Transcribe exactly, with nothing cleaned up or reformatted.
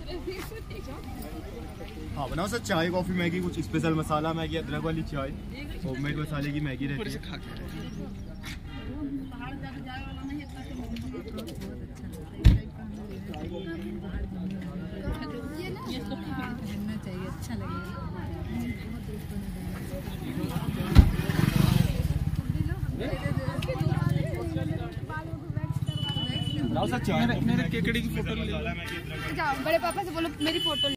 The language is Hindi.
हाँ बनाओ सर, चाय कॉफी मैगी, कुछ स्पेशल मसाला मैगी, अदरक वाली चाय, होममेड मसाले की मैगी रहती है। अच्छा लगेगा। मेरे केकड़ी की फोटो ले। बड़े पापा से बोलो मेरी फोटो